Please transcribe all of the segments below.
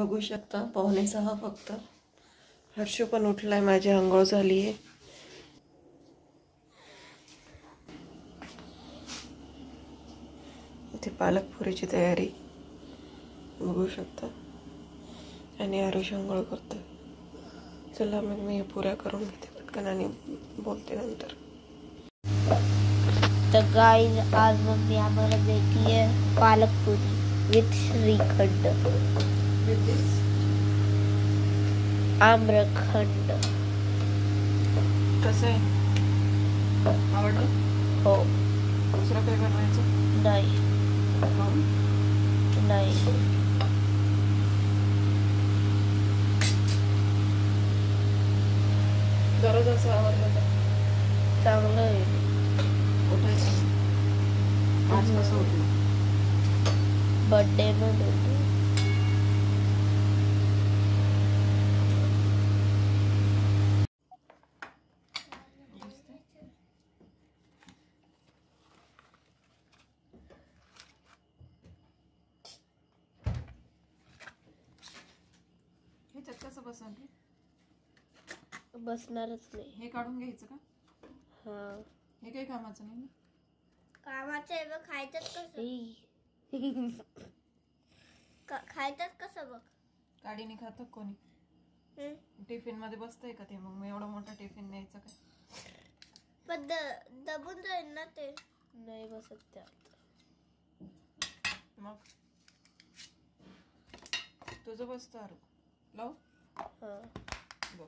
बघू शकता 5:45 फक्त. हर्षू पण उठलाय, माझी अंघोळ झाली आहे. इथे पालकपुरीची तयारी बघू शकता आणि आरुष अंघोळ करतोय. चला मग मी पुऱ्या करून घेते पटकन आणि बोलते नंतर. तर गाइस आज मम्मी आम्हाला देती है पालक पुरी विथ श्रीखंड, आम्रखंड. कसं आहे, आवडलं? हो. दुसरं काय बनवायचं? नाही नाही. दररोज असं आवडलं तर चांगलं आहे. उठायचं. आज कसं उठलं? बर्थडे मध्ये कसं बसन? बसणारच नाही. हे काढून घ्यायचं का? हा. हे काही कामाचं नाही ना. कामाचं आहे बघ. खायचंच कसं? खायचंच कसं बघ. काडीने खातं कोणी? टिफिन मध्ये बसतंय का ते? मग एवढा मोठा टिफिन न्यायचा काय? पण दबून जाईल ना ते. नाही बसत त्यात. मग तुझं बसतं आरू. लाव. हा बघ.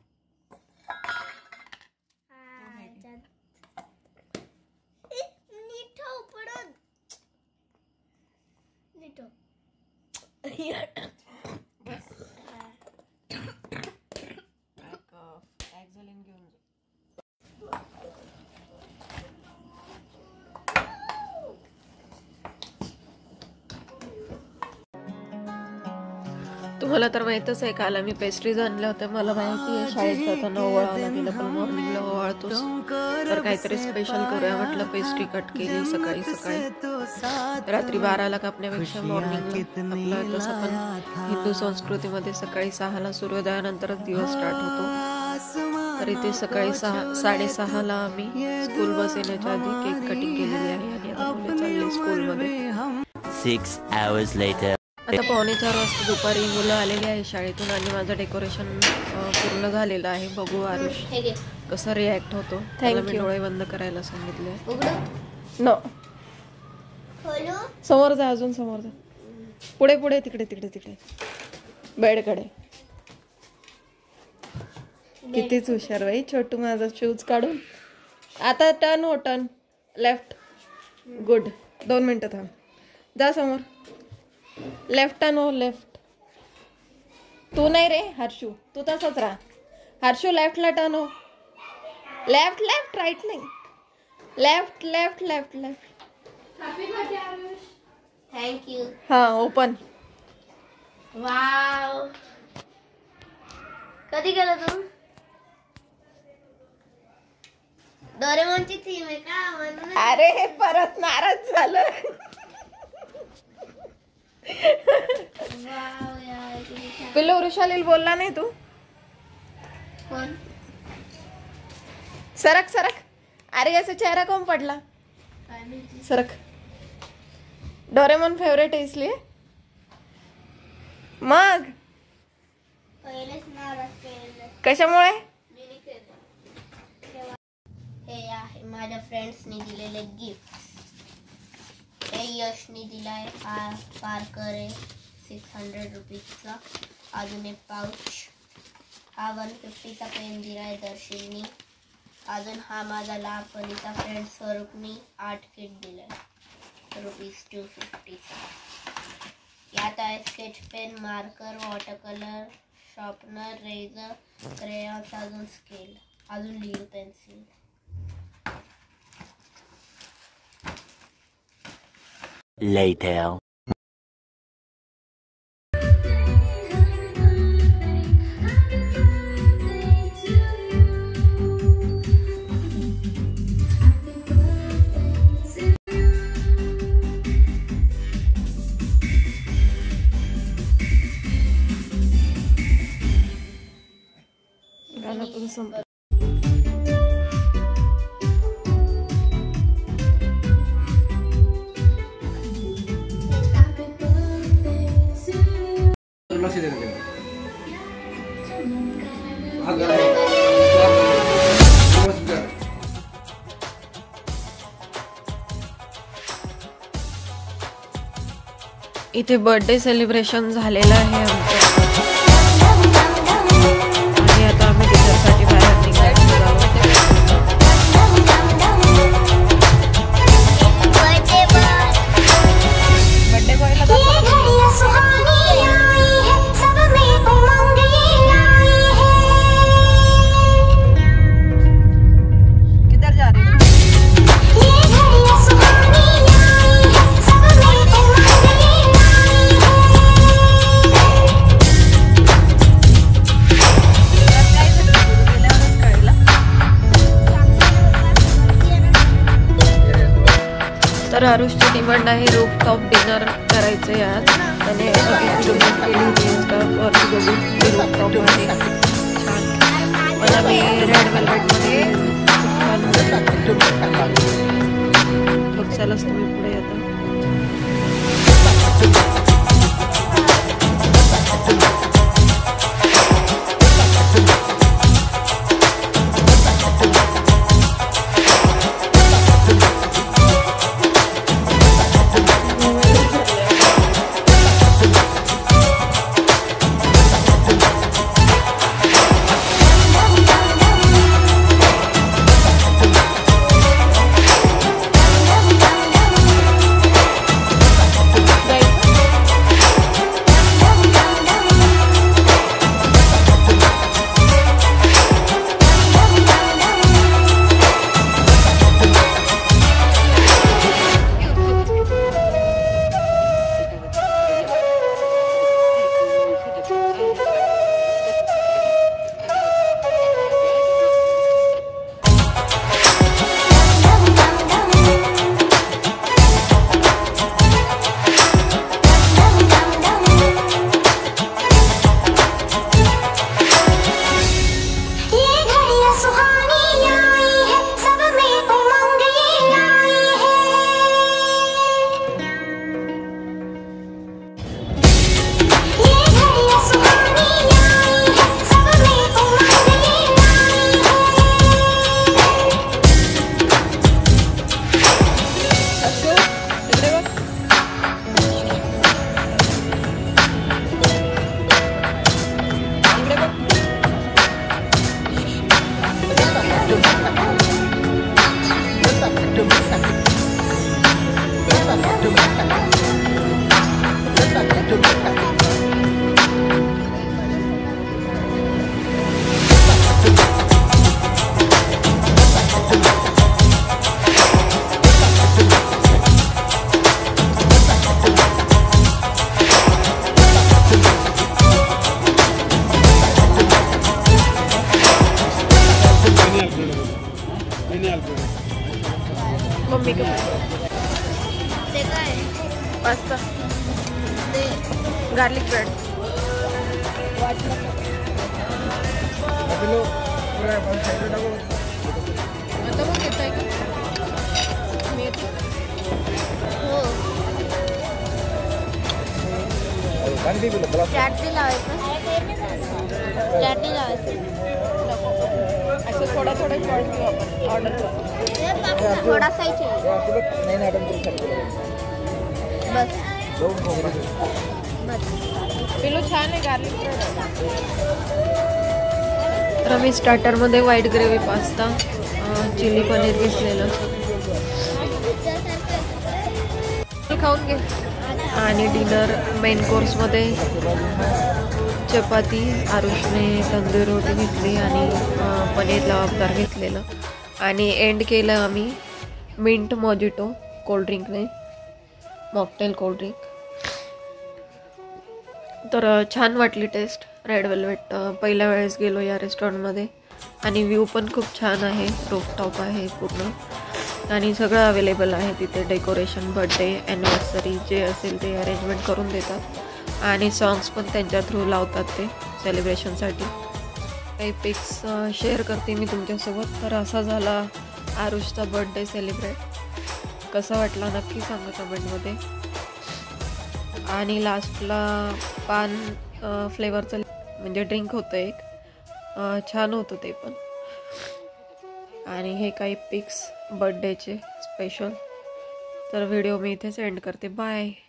नीट हो पडून. नीट हो. बस. ॲक्झलिन घेऊन जा. तुम्हाला तर माहितच आहे, काल आम्ही पेस्ट्रीज आणल्या होत्या. मला माहिती आहे शाळेत जाताना ओवाळायला गेलं, पण मॉर्निंगला ओवाळतोच. तर काहीतरी स्पेशल करूया म्हटलं. पेस्ट्री कट केली सकाळी सकाळी. रात्री 12ला कापण्यापेक्षा मॉर्निंगला. आपलं तसं पण हिंदू संस्कृतीमध्ये सकाळी 6ला सूर्योदयानंतरच दिवस स्टार्ट होतो. तर इथे सकाळी 6:30ला आम्ही स्कूल बस येण्याच्या आधी केक कटिंग केलेली आहे आणि आता मुले चालले स्कूलमध्ये. 6 hours later. आता 3:45 वाजता दुपारी मुलं आलेली आहे शाळेतून आणि माझं डेकोरेशन पूर्ण झालेलं आहे. बघू आरुष कसं रिॲक्ट होतो. त्याला मी डोळे बंद करायला सांगितले. नो, समोर जा, अजून समोर जा. पुढे पुढे, तिकडे तिकडे तिकडे बेडकडे. कितीच हुशार बाई छोटू माझा. शूज काढून आता टर्न हो, टर्न लेफ्ट. गुड. 2 मिनिटं थांब. जा समोर. लेफ्ट टर्न हो, लेफ्ट. तू नाही रे हर्षू, तू तसंच राहा. हर्षू लेफ्टला टर्न हो. लेफ्ट लेफ्ट, राईट नाही. Left left left left. Happy birthday Aarush. Thank you. हा, ओपन. वाव. कधी गेला तू? डोरेमोनची थीम आहे का म्हणून? अरे हे परत नाराज झालं. वाव यार. पिल्लू वृषालील बोलला नाही तू? कोण? सरक सरक. अरे याचा चेहरा कौन पडला? सरक. डोरेमोन फेवरेट है इसलिए. मग पहिलेच नाराज केलं. कशामुळे? हे आहे माझ्या फ्रेंड्सनी दिलेले गिफ्ट. हे यशनी दिलाय. हा पार्कर आहे 600 रुपीजचा. अजून एक पाऊच. हा 150चा पेन दिलाय दर्शननी. अजून हा माझा लहानपणीचा फ्रेंड स्वरूपनी आर्ट किट दिलाय ₹250चा. यात आहे sketch pen, marker, water colour, sharpener, eraser, crayons, अजून स्केल, अजून लीड पेन्सिल. Later. संपलं. इथे बर्थडे सेलिब्रेशन झालेलं आहे आमचं आणि आता आम्ही डिनरसाठी बाहेर निघालो. बर्थडे बॉयला किधर जा रहे हो? तर आरुषची डिमांड आहे रूफटॉप डिनर करायचं आज आणि रूफटॉप मध्ये छान. मला मी रेड वेल्वेटमध्ये बघायलाच तुम्ही पुढे येता. मम्मी का पास्ता गार्लिक ब्रेड असं थोडा थोडा ऑर्डर थोड़ा सा ही चाहिए बस पिलो छान आहे गार्लिक ब्रेड. तर आम्ही स्टार्टरमध्ये white gravy pasta chilli paneer घेतलेलं खाऊन घे. आणि डिनर मेन कोर्समध्ये चपाती, आरुषने तंदूरी रोटी घेतली आणि पनीर लवाबदार घेतलेलं आणि एंड केलं आम्ही मिंट मॉजिटो कोल्ड्रिंकने, मॉकटेल कोल्ड्रिंक. तर छान वाटली टेस्ट रेड वेल्वेट. पहिल्या वेळेस गेलो या रेस्टॉरंटमध्ये आणि व्ह्यू पण खूप छान आहे. रूफटॉप आहे पूर्ण आणि सगळं अवेलेबल आहे तिथे. डेकोरेशन, बर्थडे, ॲनिव्हर्सरी जे असेल ते अरेंजमेंट करून देतात आणि सॉंग्स पण त्यांच्या थ्रू लावतात ते सेलिब्रेशनसाठी. काही पिक्स शेअर करते मी तुमच्यासोबत. तर असा झाला आरुषचा बर्थडे सेलिब्रेट. कसा वाटला नक्की सांगा कमेंटमध्ये. आणि लास्टला पान फ्लेवरचं म्हणजे ड्रिंक होतं एक, छान होतं ते पण. आणि हे काही पिक्स बर्थडेचे स्पेशल. तर व्हिडिओ मी इथेच एंड करते. बाय.